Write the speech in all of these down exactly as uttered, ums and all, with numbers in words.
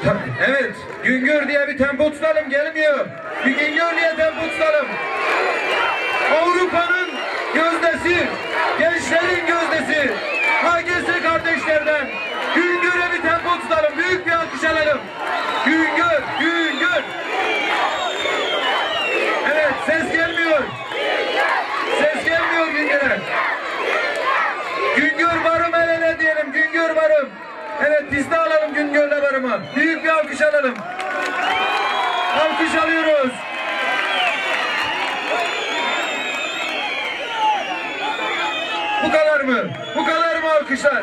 Evet, Güngör diye bir tempo tutalım, gelmiyor. Bir Güngör diye tempo tutalım. Avrupa'nın gözdesi, gençlerin gözdesi, H G S kardeşlerden Güngör'e bir tempo tutalım, büyük bir alkış alalım. Güngör, Güngör. Evet, ses gelmiyor. Ses gelmiyor Güngör'e. Güngör varım el ele diyelim, Güngör varım. Evet, biz de alalım Güngör'le varımı. Büyük bir alkış alalım. Alkış alıyoruz. Bu kadar mı? Bu kadar mı alkışlar?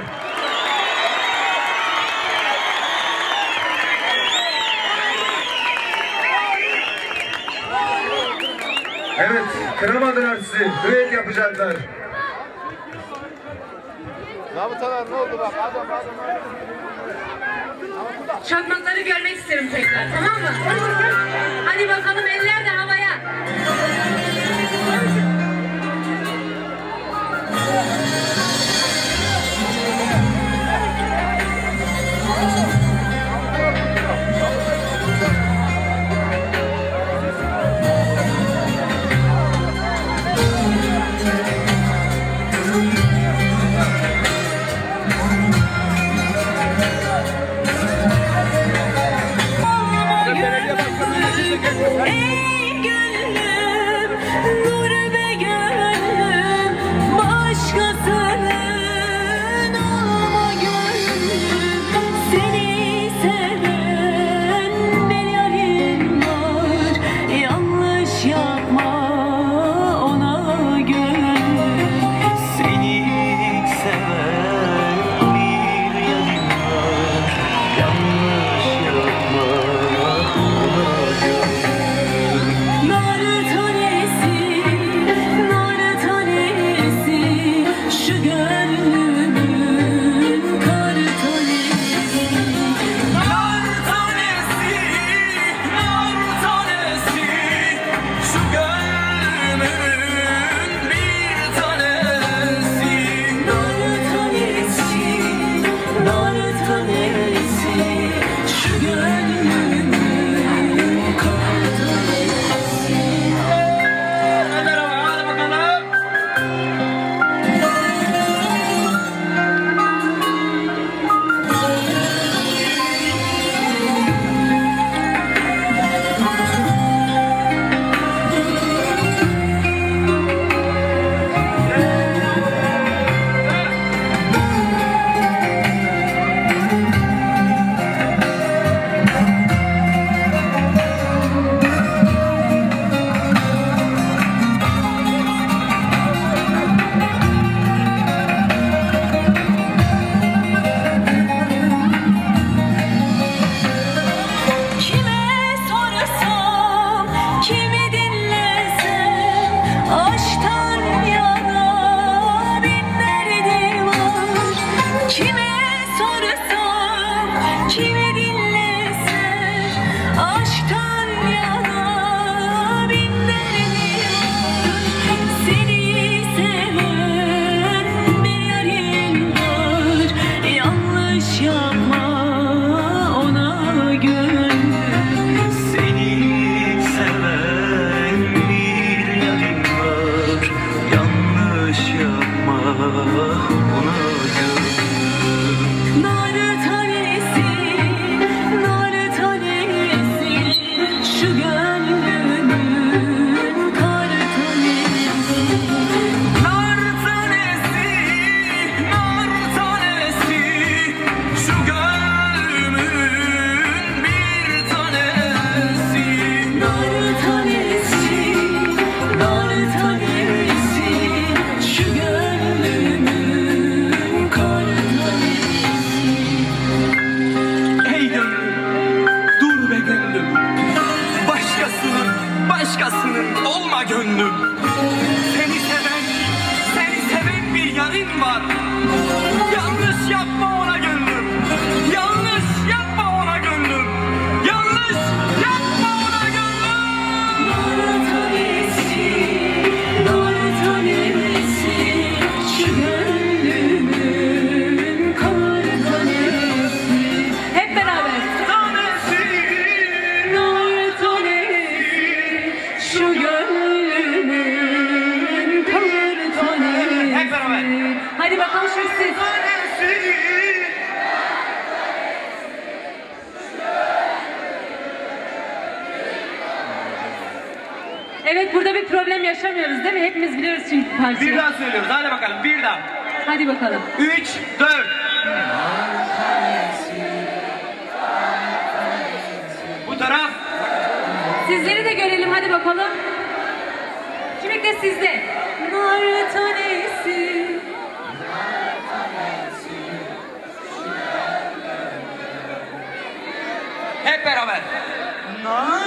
Evet, kıramadılar sizi. Düet yapacaklar. Zabıtalar ne oldu bak? Adam adam adam. Çakmakları görmek isterim tekrar, tamam mı? Hadi bakalım, eller de havaya. Ey gönlüm, dur be gönlüm, başkası yarışamıyoruz değil mi? Hepimiz biliyoruz çünkü parçayı. Bir daha söylüyoruz. Hadi bakalım. Bir daha. Hadi bakalım. Üç, dört. Bu taraf. Sizleri de görelim hadi bakalım. Şimdi de sizde. Nar tanesi. Hep beraber. Nar